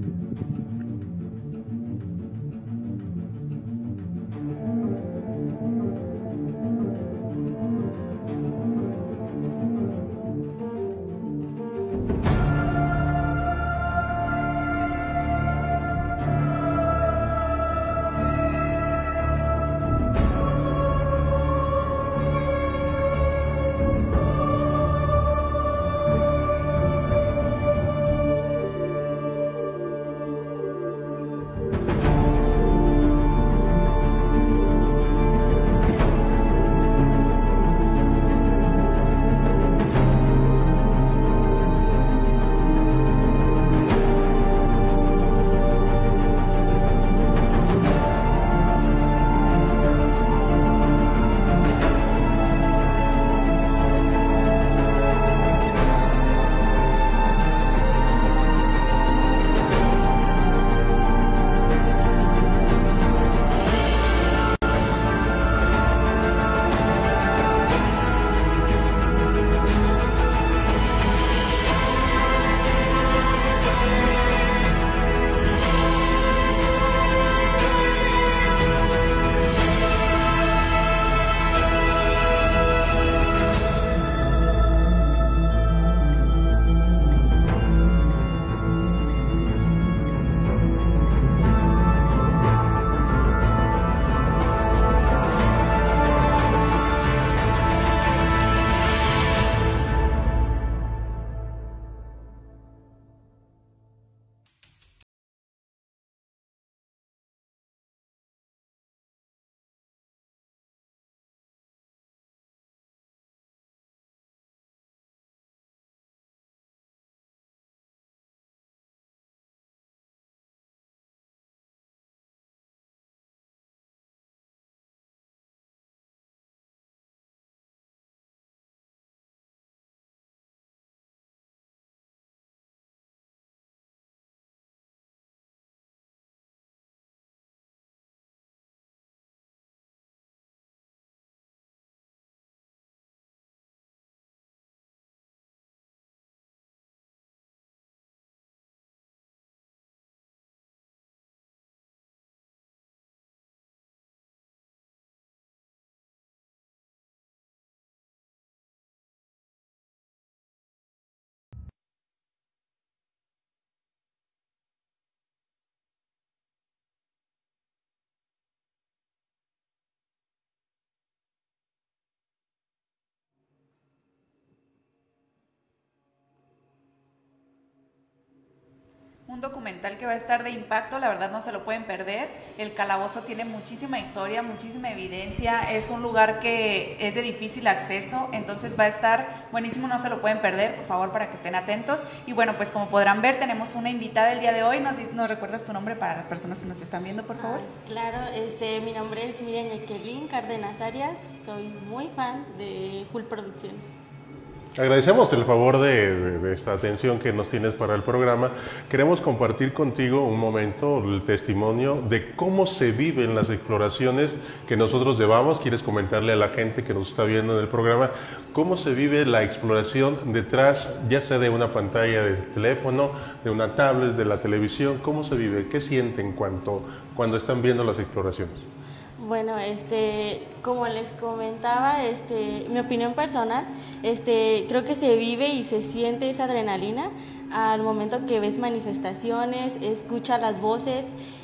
Un documental que va a estar de impacto, la verdad no se lo pueden perder. El calabozo tiene muchísima historia, muchísima evidencia, es un lugar que es de difícil acceso, entonces va a estar buenísimo, no se lo pueden perder, por favor, para que estén atentos. Y bueno, pues como podrán ver, tenemos una invitada el día de hoy. ¿Nos recuerdas tu nombre para las personas que nos están viendo, por favor? Claro, mi nombre es Miriam Jacqueline Cárdenas Arias, soy muy fan de Hull Producciones. Agradecemos el favor de esta atención que nos tienes para el programa. Queremos compartir contigo un momento el testimonio de cómo se viven las exploraciones que nosotros llevamos. ¿Quieres comentarle a la gente que nos está viendo en el programa cómo se vive la exploración detrás, ya sea de una pantalla de teléfono, de una tablet, de la televisión? ¿Cómo se vive? ¿Qué sienten cuando están viendo las exploraciones? Bueno, como les comentaba, mi opinión personal, creo que se vive y se siente esa adrenalina al momento que ves manifestaciones, escuchas las voces.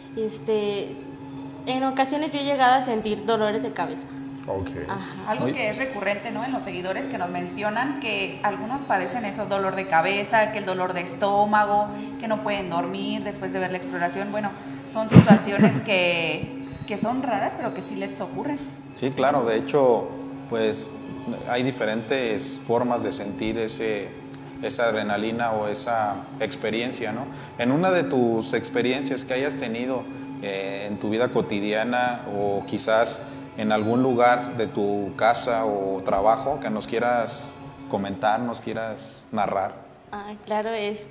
En ocasiones yo he llegado a sentir dolores de cabeza. Okay. Algo que es recurrente, ¿no?, en los seguidores que nos mencionan que algunos padecen eso, dolor de cabeza, que el dolor de estómago, que no pueden dormir después de ver la exploración. Bueno, son situaciones que son raras, pero que sí les ocurren. Sí, claro, de hecho, pues hay diferentes formas de sentir esa adrenalina o esa experiencia, ¿no? En una de tus experiencias que hayas tenido en tu vida cotidiana o quizás en algún lugar de tu casa o trabajo que nos quieras comentar, nos quieras narrar. Claro,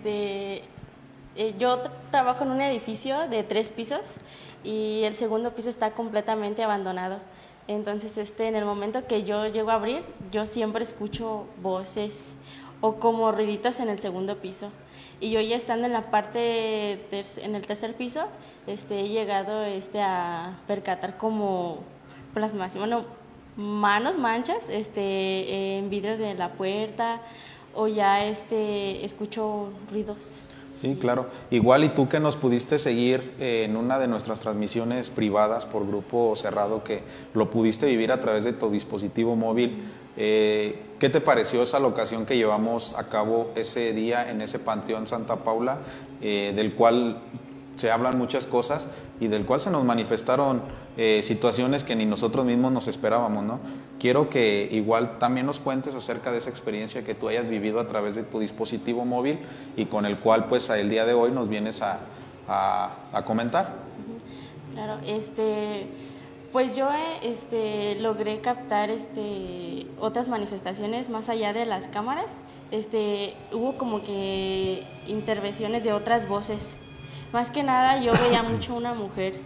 yo trabajo en un edificio de 3 pisos y el segundo piso está completamente abandonado. Entonces, en el momento que yo llego a abrir, yo siempre escucho voces o como ruiditos en el segundo piso. Y yo ya estando en la parte, en el tercer piso, he llegado a percatar como plasmación, bueno, manos, manchas, en vidrios de la puerta, o ya escucho ruidos. Sí, claro. Igual y tú que nos pudiste seguir en una de nuestras transmisiones privadas por grupo cerrado, que lo pudiste vivir a través de tu dispositivo móvil, ¿qué te pareció esa locación que llevamos a cabo ese día en ese Panteón Santa Paula, del cual se hablan muchas cosas y del cual se nos manifestaron situaciones que ni nosotros mismos nos esperábamos, ¿no? Quiero que igual también nos cuentes acerca de esa experiencia que tú hayas vivido a través de tu dispositivo móvil y con el cual pues el día de hoy nos vienes a comentar. Claro, pues yo logré captar otras manifestaciones más allá de las cámaras. Hubo como que intervenciones de otras voces. Más que nada yo veía mucho una mujer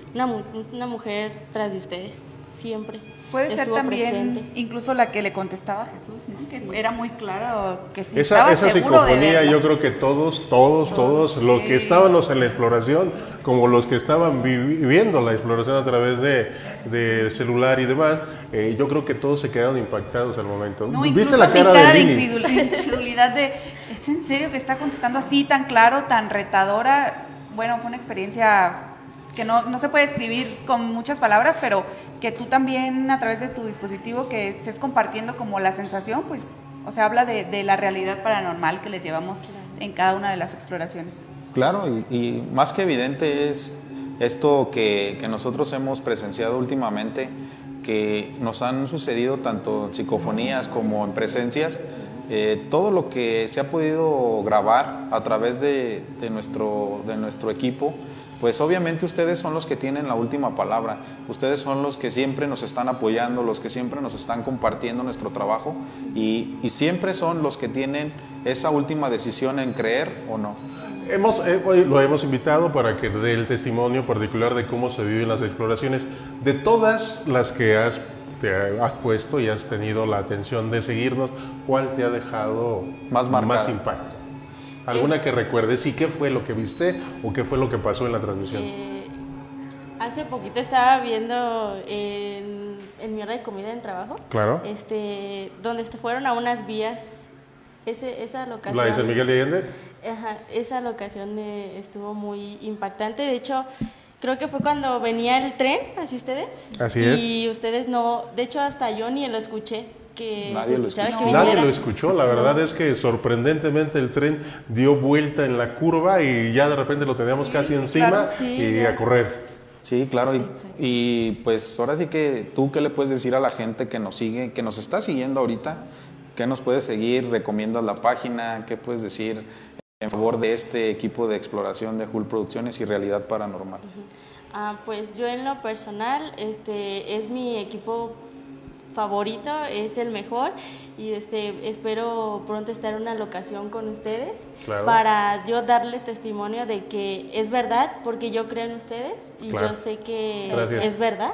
tras de ustedes, siempre. Puede ser también presente. Incluso la que le contestaba a Jesús, ¿no? Sí. Que era muy claro que sí Esa estaba seguro de psicofonía, verla. yo creo que todos, los que estábamos en la exploración, como los que estaban viviendo la exploración a través del celular y demás, yo creo que todos se quedaron impactados al momento. No, ¿Viste incluso la mi cara cara de de Lili? incredulidad de, ¿es en serio que está contestando así, tan claro, tan retadora? Bueno, fue una experiencia que no se puede escribir con muchas palabras, pero que tú también a través de tu dispositivo que estés compartiendo como la sensación, pues, o sea, habla de la realidad paranormal que les llevamos en cada una de las exploraciones. Claro, y más que evidente es esto que nosotros hemos presenciado últimamente, que nos han sucedido tanto en psicofonías como en presencias, todo lo que se ha podido grabar a través de nuestro equipo, pues obviamente ustedes son los que tienen la última palabra, ustedes son los que siempre nos están apoyando, los que siempre nos están compartiendo nuestro trabajo y siempre son los que tienen esa última decisión en creer o no. Hoy lo hemos invitado para que dé el testimonio particular de cómo se viven las exploraciones. De todas las que te has puesto y has tenido la atención de seguirnos, ¿cuál te ha dejado más impacto? ¿Alguna que recuerdes? ¿Y qué fue lo que viste o qué fue lo que pasó en la transmisión? Hace poquito estaba viendo en mi hora de comida en trabajo, Claro. donde fueron a unas vías, esa locación. ¿La de San Miguel de Allende? Ajá, esa locación estuvo muy impactante. De hecho, creo que fue cuando venía el tren hacia ustedes. Así es. Y ustedes no, de hecho hasta yo ni lo escuché, que Nadie se lo escuchara, escuchó. que Nadie viniera. lo escuchó, la verdad es que sorprendentemente el tren dio vuelta en la curva y ya de repente lo teníamos casi encima claro, sí, y ya. a correr. Sí, claro. Exacto. Y pues ahora sí que tú, ¿qué le puedes decir a la gente que nos sigue, que nos está siguiendo ahorita? ¿Qué nos puedes seguir? ¿Recomiendas la página? ¿Qué puedes decir en favor de este equipo de exploración de Hull Producciones y Realidad Paranormal? Pues yo en lo personal, es mi equipo favorito, es el mejor y espero pronto estar en una locación con ustedes Claro. para yo darle testimonio de que es verdad, porque yo creo en ustedes y Claro. yo sé que Gracias. es verdad.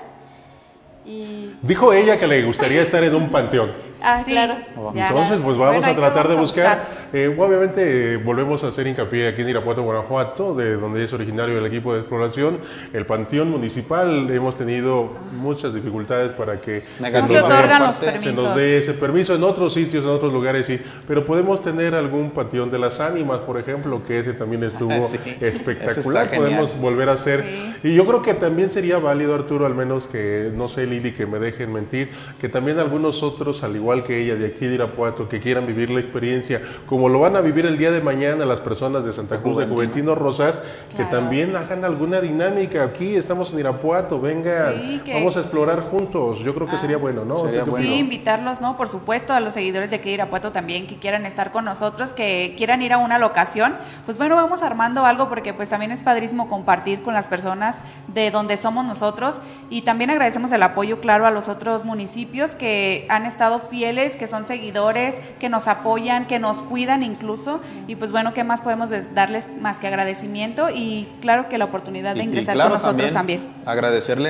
Y Dijo ella que le gustaría estar en un panteón. Sí, claro. ya. Entonces, pues vamos Bueno, a ahí tratar de vamos a buscar. Obviamente, volvemos a hacer hincapié aquí en Irapuato, Guanajuato, de donde es originario el equipo de exploración. El Panteón Municipal, hemos tenido muchas dificultades para que Negativo. No se otorgan los Aparte, se nos permisos. dé ese permiso. En otros sitios, en otros lugares sí, pero podemos tener algún Panteón de las Ánimas, por ejemplo, que ese también estuvo Sí, eso espectacular. está genial. Podemos volver a hacer. Sí. Y yo creo que también sería válido, Arturo, al menos que, no sé, Lili, que me dejen mentir, que también algunos otros, al igual que ella, de aquí de Irapuato, que quieran vivir la experiencia, como lo van a vivir el día de mañana las personas de Santa Cruz de Juventino Rosas, que Claro. también hagan alguna dinámica. Aquí estamos en Irapuato, venga, Sí, que- vamos a explorar juntos. Yo creo que sería bueno, ¿no? sería ¿Tú qué bueno. Sí, opinas? invitarlos, ¿no? Por supuesto, a los seguidores de aquí de Irapuato también que quieran estar con nosotros, que quieran ir a una locación. Pues bueno, vamos armando algo porque pues también es padrísimo compartir con las personas de donde somos nosotros y también agradecemos el apoyo, claro, a los otros municipios que han estado fieles, que son seguidores, que nos apoyan, que nos cuidan incluso. Y pues bueno, ¿qué más podemos darles más que agradecimiento? Y claro que la oportunidad de ingresar claro, con nosotros también. agradecerle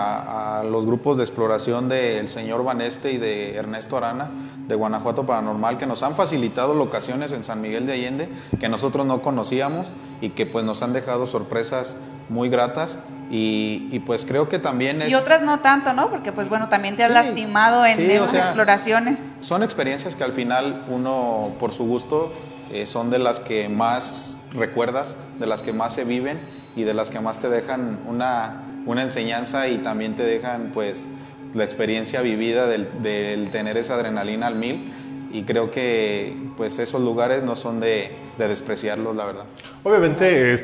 a los grupos de exploración del señor Baneste y de Ernesto Arana de Guanajuato Paranormal, que nos han facilitado locaciones en San Miguel de Allende que nosotros no conocíamos y que pues nos han dejado sorpresas muy gratas y pues creo que también es... Y otras no tanto, ¿no? Porque pues bueno, también te has Sí, lastimado en, sí, en o las sea, exploraciones. Son experiencias que al final uno, por su gusto, son de las que más recuerdas, de las que más se viven y de las que más te dejan una enseñanza y también te dejan pues la experiencia vivida del tener esa adrenalina al 1000 y creo que pues esos lugares no son de despreciarlos, la verdad. Obviamente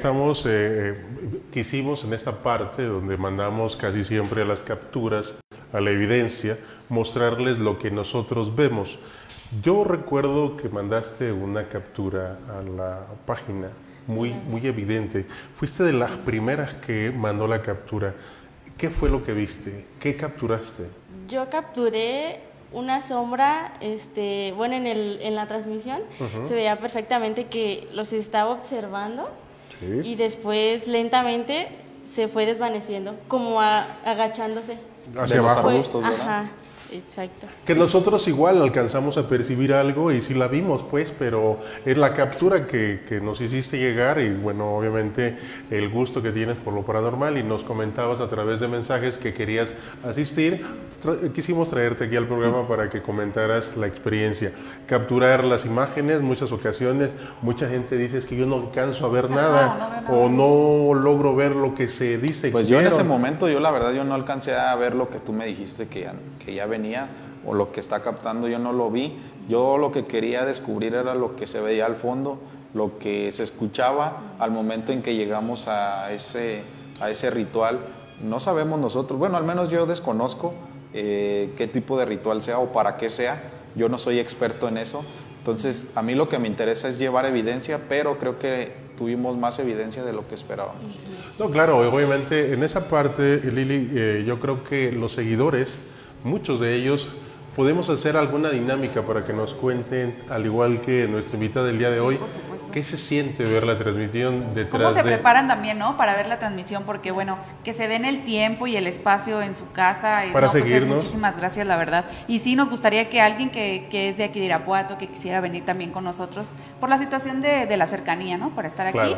quisimos en esta parte donde mandamos casi siempre a las capturas, a la evidencia, mostrarles lo que nosotros vemos. Yo recuerdo que mandaste una captura a la página muy evidente. Fuiste de las primeras que mandó la captura. ¿Qué fue lo que viste? ¿Qué capturaste? Yo capturé una sombra, bueno, en la transmisión se veía perfectamente que los estaba observando y después lentamente se fue desvaneciendo, como agachándose. Hacia De los abajo. arbustos, ¿verdad? Ajá, exacto. Que nosotros igual alcanzamos a percibir algo y sí la vimos, pues, pero es la captura que nos hiciste llegar y bueno, obviamente el gusto que tienes por lo paranormal y nos comentabas a través de mensajes que querías asistir. Quisimos traerte aquí al programa para que comentaras la experiencia. Capturar las imágenes, muchas ocasiones, mucha gente dice es que yo no alcanzo a ver nada no veo o no logro ver lo que se dice. Pues yo en ese vieron. momento, la verdad, yo no alcancé a ver lo que tú me dijiste que ya venía o lo que está captando, yo no lo vi. Yo lo que quería descubrir era lo que se veía al fondo, lo que se escuchaba al momento en que llegamos a ese ritual. No sabemos nosotros, bueno, al menos yo desconozco qué tipo de ritual sea o para qué sea. Yo no soy experto en eso. Entonces, a mí lo que me interesa es llevar evidencia, pero creo que tuvimos más evidencia de lo que esperábamos. No, claro, obviamente en esa parte, Lili, yo creo que los seguidores, muchos de ellos, podemos hacer alguna dinámica para que nos cuenten, al igual que nuestra invitada del día de hoy, por supuesto. qué se siente ver la transmisión detrás ¿Cómo se de... preparan también, no? Para ver la transmisión, porque bueno, que se den el tiempo y el espacio en su casa. Y, Para no, pues, seguirnos. muchísimas gracias, la verdad. Y sí, nos gustaría que alguien que es de aquí de Irapuato, que quisiera venir también con nosotros, por la situación de la cercanía, ¿no? Para estar aquí. Claro.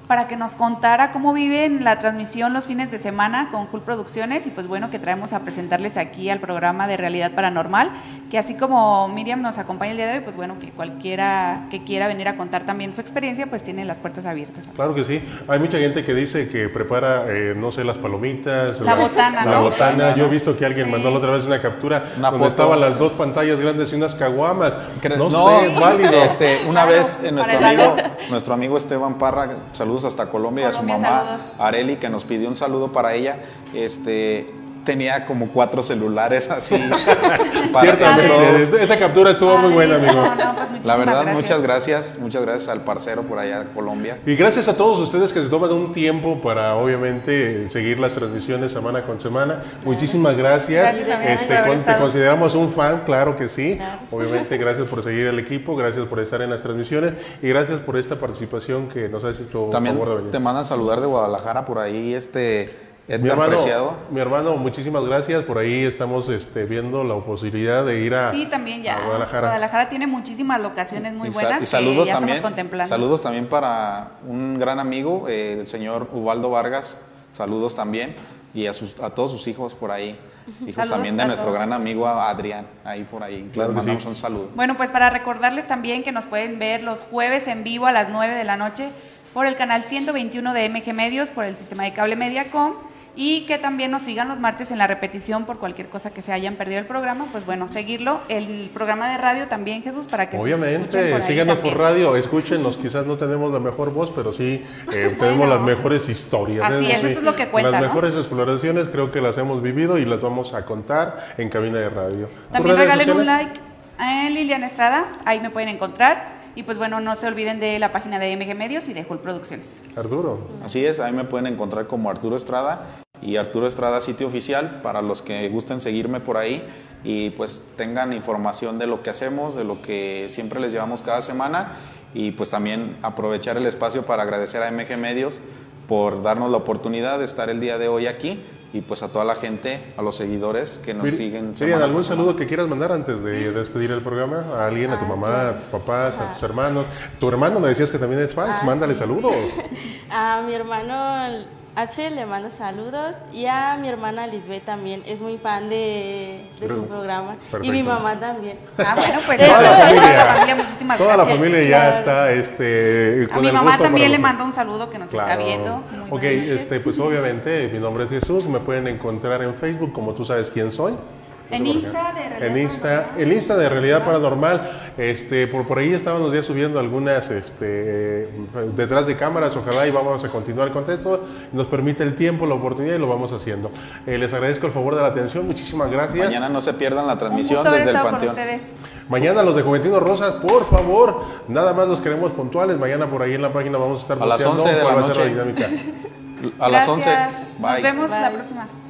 para que nos contara cómo viven la transmisión los fines de semana con Jul Producciones y pues bueno, que traemos a presentarles aquí al programa de Realidad Paranormal, que así como Miriam nos acompaña el día de hoy, pues bueno, que cualquiera que quiera venir a contar también su experiencia, pues tiene las puertas abiertas. Claro que sí. Hay mucha gente que dice que prepara, no sé, las palomitas. La botana, La ¿no? botana. Yo he visto que alguien mandó la otra vez una captura Una donde foto. estaban las dos pantallas grandes y unas caguamas. No, No, sé, válido. Una Claro, vez para el nuestro amigo Esteban Parra, saludos hasta Colombia, y a su Colombia, mamá saludos. Areli, que nos pidió un saludo para ella. Tenía como 4 celulares así para todos. Ciertamente, esa captura estuvo muy buena, amigo. No, pues muchísimas La verdad, gracias. muchas gracias al parcero por allá de Colombia. Y gracias a todos ustedes que se toman un tiempo para, obviamente, seguir las transmisiones semana con semana. Muchísimas gracias. Gracias, amiga, por haber Te estado. consideramos un fan, claro que sí. Obviamente, gracias por seguir el equipo, gracias por estar en las transmisiones y gracias por esta participación que nos has hecho También favor de venir. te mandan saludar de Guadalajara por ahí, Edgar Preciado. Mi hermano, muchísimas gracias. Por ahí estamos viendo la posibilidad de ir a, Sí, también ya. a Guadalajara. Guadalajara tiene muchísimas locaciones muy buenas Y saludos que ya también, estamos contemplando. saludos también para un gran amigo, el señor Ubaldo Vargas. Saludos también. Y a todos sus hijos por ahí. Hijos Saludos también de a nuestro todos. gran amigo Adrián. Ahí por ahí. Claro Les que mandamos sí. un saludo. Bueno, pues para recordarles también que nos pueden ver los jueves en vivo a las 9 de la noche por el canal 121 de MG Medios, por el sistema de cable Mediacom, y que también nos sigan los martes en la repetición por cualquier cosa que se hayan perdido el programa, pues bueno, seguirlo. El programa de radio también, Jesús, para que Obviamente, síganos por radio, escúchenos, quizás no tenemos la mejor voz, pero sí tenemos las mejores historias. Así es, Sí, eso es lo que cuenta, las ¿no? mejores exploraciones creo que las hemos vivido y las vamos a contar en cabina de radio. También ¿Tus redes regalen un sociales? like a Liliana Estrada, ahí me pueden encontrar. Y pues bueno, no se olviden de la página de MG Medios y de Jul Producciones. Arturo. Así es, ahí me pueden encontrar como Arturo Estrada y Arturo Estrada sitio oficial para los que gusten seguirme por ahí y pues tengan información de lo que hacemos, de lo que siempre les llevamos cada semana y pues también aprovechar el espacio para agradecer a MG Medios por darnos la oportunidad de estar el día de hoy aquí y pues a toda la gente, a los seguidores que nos siguen. Miriam, ¿algún por semana. saludo que quieras mandar antes de despedir el programa? ¿A alguien, a tu mamá, a tus papás, a tus hermanos? Tu hermano me decías que también es fan, mándale saludos. A mi hermano Axel le mando saludos y a mi hermana Lisbeth también, es muy fan de su programa. Perfecto. Y mi mamá también. Ah, bueno, pues Toda la familia, muchísimas Toda la gracias. familia ya está A con mi el mamá gusto también para le los- mando un saludo que nos está Claro. viendo. Muy Ok, buenas noches. pues obviamente mi nombre es Jesús, me pueden encontrar en Facebook como tú sabes quién soy. En Insta de Realidad En Insta, Paranormal. el Insta de Realidad Paranormal, por ahí estábamos ya subiendo algunas detrás de cámaras, ojalá y vamos a continuar con esto, nos permite el tiempo, la oportunidad y lo vamos haciendo. Les agradezco el favor de la atención, muchísimas gracias. Mañana no se pierdan la Un transmisión gusto haber desde el estado con Panteón. ustedes. Mañana los de Juventino Rosas, por favor, nada más los queremos puntuales, mañana por ahí en la página vamos a estar A las posteando 11 de cuál la va a ser noche. dinámica. A las 11. Gracias. Nos Bye. vemos la Bye. próxima.